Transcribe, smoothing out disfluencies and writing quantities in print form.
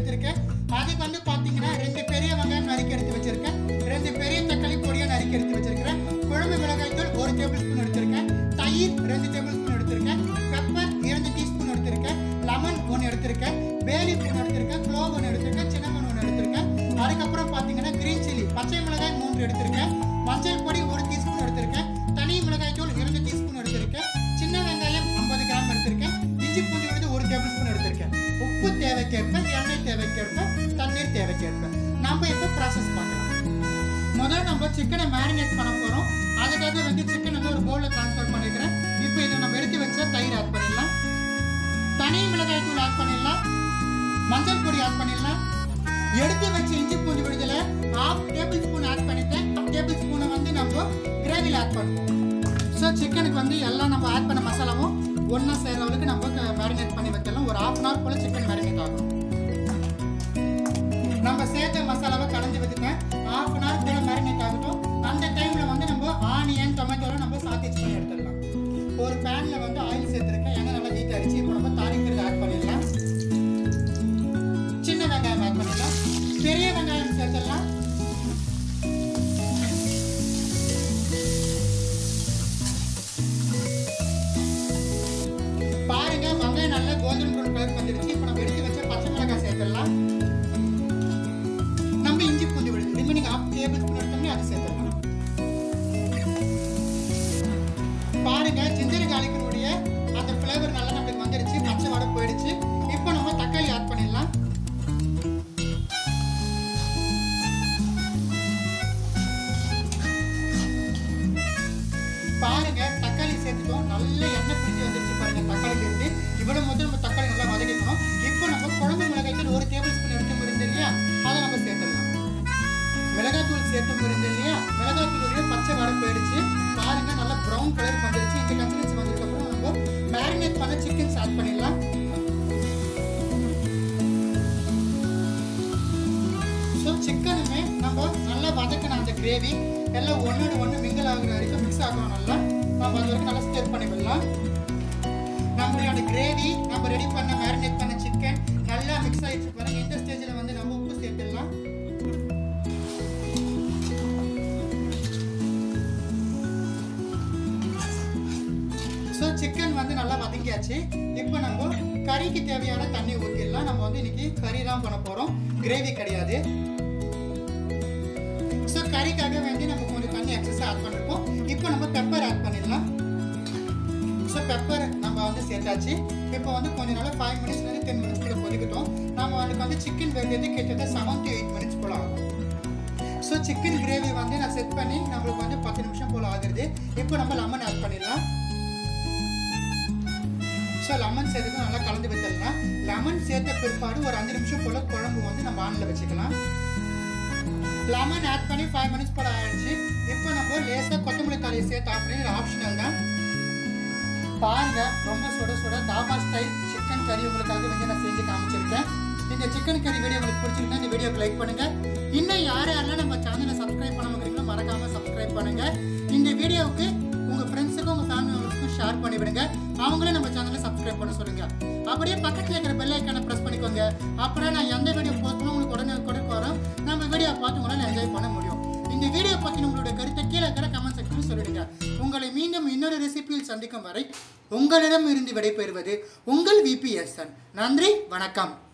எடுத்துருக்கேன். அதுக்கு வந்து பார்த்தீங்கன்னா 2 பெரிய வெங்காயம் நறுக்கி எடுத்து வச்சிருக்கேன். 2 பெரிய தக்காளி பொடியாக நறுக்கி எடுத்து வச்சிருக்கிறேன். குழம்பு மிளகாய் தூள் 1 டேபிள் ஸ்பூன் எடுத்திருக்கேன். தயிர் 2 டேபிள் ஸ்பூன் எடுத்திருக்கேன். பெப்பர் 2 டீஸ்பூன் எடுத்திருக்கேன். லெமன் 1 எடுத்திருக்கேன். பேலி 1 எடுத்திருக்கேன். க்ளோவ் 1 எடுத்திருக்கேன். சின்னமன் 1 எடுத்திருக்கேன். அதுக்கப்புறம் பார்த்தீங்கன்னா கிரீன் சில்லி பச்சை மிளகாய் 3 எடுத்திருக்கேன். மஞ்சள் பொடி 1 டீஸ்பூன் எடுத்திருக்கேன். தனி மிளகாய் தூள் 2 டீஸ்பூன் எடுத்திருக்கேன். சின்ன வெங்காயம் 50 கிராம் எடுத்திருக்கேன். இஞ்சி பூண்டு விழுது 1 டேபிள் ஸ்பூன் எடுத்திருக்கேன். உப்பு தேவைக்கேற்ப, எண்ணெய் தேவைக்கேற்ப, தண்ணீர் தேவைக்கேற்ப. நம்ம இப்போ ப்ராசஸ் பார்க்கலாம். முதல்ல நம்ம சிக்கனை மேரினேட் பண்ண போகிறோம். அதுக்காக வந்து சிக்கன் வந்து ஒரு பவுலில் ட்ரான்ஸ்ஃபர் பண்ணிக்கிறேன். இப்போ இதை நம்ம எடுத்து வச்சா தயிர் ஆட் பண்ணிடலாம். தனி மிளகாய் தூள் ஆட் பண்ணிடலாம். மஞ்சள் பொடி ஆட் பண்ணிடலாம். எடுத்து வச்ச இஞ்சி பூண்டு விழுதில் 1/2 டேபிள் ஸ்பூன் ஆட் பண்ணிட்டேன். 1/2 டேபிள் ஸ்பூனை வந்து நம்ம கிரேவியில் ஆட் பண்ணுவோம். ஸோ சிக்கனுக்கு வந்து எல்லாம் நம்ம ஆட் பண்ண மசாலாவும் ஒன்றா சேர்ற அளவுக்கு நம்ம மேரினேட் பண்ணி வைக்கலாம். ஒரு 1/2 hour போல் சிக்கன் மேரினேட் ஆகும். நம்ம சேர்த்த மசாலாவை கலந்து வச்சுட்டேன். 1/2 hour போல் மேரினேட் ஆகட்டும். அந்த டைமில் வந்து நம்ம ஆனியன் டொமேட்டோலாம் நம்ம சாத்தேஜ் பண்ணி எடுத்துடலாம். ஒரு பேனில் வந்து ஆயில் சேர்த்துருக்கேன். எண்ணெய் நல்லா ஹீட் ஆகிடுச்சு. இப்போ நம்ம தாளிக்கிறது ஆட் பண்ணிடலாம். சின்ன வெங்காயம் ஆட் பண்ணிடலாம். பெரிய வெங்காயம் சேர்த்துடலாம். பாருங்க வெங்காயம் நல்லா கோல்டன் ப்ரௌன் கலர் வந்துருச்சு. இப்போ நம்ம எடுத்து வச்ச பச்சை மிளகாய் சேர்த்துடலாம். நம்ம இஞ்சி பூண்டு விழுது ரிமைனிங் 1/2 டேபிள் ஸ்பூன் எடுத்தோம்னா அது சேர்த்துடலாம். பாருங்க ஜிஞ்சர் கார்லிக்கினுடைய அந்த ஃப்ளேவர் நல்லா நம்மளுக்கு வந்துருச்சு. பச்சை வாடை போயிடுச்சு. இப்போ நம்ம தக்காளி ஆட் பண்ணிடலாம். பாருங்க தக்காளி சேர்த்துட்டோம். நல்ல எண்ணெய் பிடிச்சி வந்துருச்சு பாருங்க தக்காளில இருந்து. இவ்வளவு முதல்ல நம்ம தக்காளி நல்லா வதக்கிக்கணும். இப்போ நம்ம குழம்பு மிளகாய் தூள் 1 டேபிள் ஸ்பூன் எடுத்து இருந்து இல்லையா, அதை நம்ம சேர்த்துடலாம். மிளகாய் தூள் சேர்த்து இருந்து இல்லையா, மிளகாய் தூளுடைய பச்சை வாடை போயிடுச்சு. பாருங்க நல்லா ப்ரௌன் கலர் வந்துருச்சு. இந்த கன்சிஸ்டன்சி வந்ததுக்கு அப்புறம் நம்ம மேரினேட் பண்ண சிக்கன் ஆட் பண்ணிடலாம். ஸோ சிக்கனுமே நம்ம நல்லா வதக்கணும். அந்த கிரேவி எல்லாம் ஒன்னோட ஒன்று மிங்கிள் ஆகுற வரைக்கும் மிக்ஸ் ஆகணும். நல்லா நம்ம அது வரைக்கும் நல்லா ஸ்டர் பண்ணி விடலாம். நம்மளோட கிரேவி நம்ம ரெடி பண்ண மேரினேட் பண்ண சிக்கன் நல்லா மிக்ஸ் ஆகிடுச்சு பாருங்க. இந்த ஸ்டேஜில் வந்து நம்ம உப்பு சேர்த்துடலாம். ஸோ சிக்கன் வந்து நல்லா வதங்கியாச்சு. இப்போ நம்ம கறிக்கு தேவையான தண்ணி ஊற்றிடலாம். நம்ம வந்து இன்னைக்கு கறி தான் பண்ண போகிறோம், கிரேவி கிடையாது. ஸோ கறிக்காக வேண்டி நம்ம கொஞ்சம் தண்ணி எக்ஸஸாக ஆட் பண்ணிருக்கோம். இப்போ நம்ம பெப்பர் ஆட் பண்ணிடலாம். ஸோ பெப்பர் நம்ம வந்து சேர்த்தாச்சு. இப்போ வந்து கொஞ்சம் நாள் 5 மினிட்ஸ்லேருந்து 10 மினிட்ஸ் கூட கொதிக்கட்டும். நம்ம அதுக்கு வந்து சிக்கன் வேண்டியது கிட்டத்தட்ட 7 to 8 மினிட்ஸ் போல் ஆகும். ஸோ சிக்கன் கிரேவி வந்து நான் செட் பண்ணி நம்மளுக்கு வந்து 10 நிமிஷம் போல் ஆகுது. இப்போ நம்ம லெமன் ஆட் பண்ணிடலாம். ஸோ லெமன் சேர்த்துக்கு நல்லா கலந்து விட்டுடலாம். லெமன் சேர்த்த பிற்பாடு ஒரு 5 நிமிஷம் போல் குழம்பு வந்து நம்ம ஆனில் வச்சுக்கலாம். லெமன் ஆட் பண்ணி 5 மினிட்ஸ் போல் ஆயிடுச்சு. இப்போ நம்ம லேசாக கொத்தமல்லி தலையை சேர்த்து ஆட் பண்ணி ஆப்ஷனல் தான். பாருங்க ரொம்ப சுட சுட தாபா ஸ்டைல் சிக்கன் கறி உங்களுக்காக வந்து நான் செஞ்சு காமிச்சிருக்கேன். இந்த சிக்கன் கறி வீடியோ உங்களுக்கு பிடிச்சிருந்தா இந்த வீடியோக்கு லைக் பண்ணுங்க. இன்னும் யாரெல்லாம் நம்ம சேனலை சப்ஸ்கிரைப் பண்ண முடியுங்களோ மறக்காம சப்ஸ்கிரைப் பண்ணுங்க. இந்த வீடியோவுக்கு உங்க ஃப்ரெண்ட்ஸுக்கும் உங்க ஃபேமிலி மெம்பர்ஸ்க்கும் ஷேர் பண்ணி விடுங்க. அவங்களும் நம்ம சேனலை சப்ஸ்கிரைப் பண்ண சொல்லுங்க. அப்படியே பக்கத்தில் இருக்கிற பெல் ஐக்கானை ப்ரெஸ் பண்ணிக்கோங்க. அப்புறம் நான் எந்த வீடியோ போஸ்ட் பண்ண உங்களுக்கு உடனே வரும். நம்ம வீடியோ பார்த்து உங்களால் என்ஜாய் பண்ண முடியும். இந்த வீடியோ பற்றி உங்களுடைய கருத்தை கீழே இருக்கிற கமெண்ட் செக்ஷனில் சொல்லிடுங்க. உங்களை மீண்டும் இன்னொரு ரெசிபியில் சந்திக்கும் வரை உங்களிடம் இருந்து விடைபெறுவது உங்கள் VPSN. நன்றி, வணக்கம்.